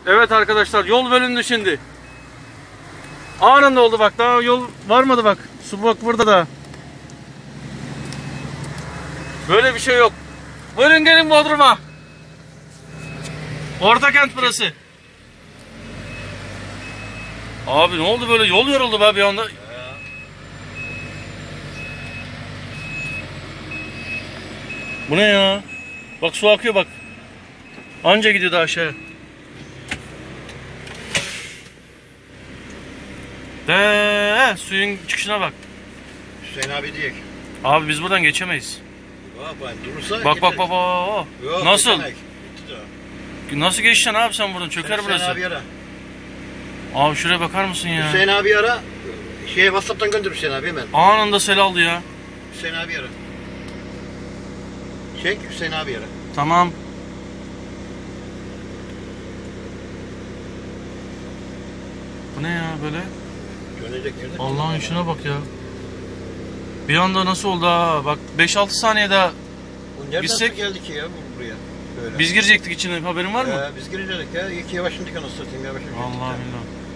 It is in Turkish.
Evet arkadaşlar, yol bölündü şimdi. Anında oldu bak, daha yol varmadı bak. Su bak burada da. Böyle bir şey yok. Buyurun gelin Bodrum'a. Ortakent burası. Abi ne oldu böyle, yol yoruldu be bir anda. Bu ne ya? Bak su akıyor bak. Anca gidiyor da aşağıya. Suyun çıkışına bak. Hüseyin abi diyek. Abi biz buradan geçemeyiz. Durursa Bak bak bak. Yok, nasıl? geçemek. Nasıl geçeceksin abi sen buradan? Çöker burası. Hüseyin abi ara. Abi şuraya bakar mısın ya? Hüseyin abi ara. WhatsApp'tan gönder Hüseyin abi hemen. Anında sel aldı ya. Hüseyin abi ara. Çek Hüseyin abi ara. Tamam. Bu ne ya böyle? Dönecek yerde. Allah'ın şuna bak ya. Bir anda nasıl oldu ha? Bak 5-6 saniye daha Nereden Bizsek- geldi ki ya buraya? Böyle. biz girecektik içine, haberin var mı? Biz girecektik ya. Yavaş indik anasını satayım yavaş. Allah billah.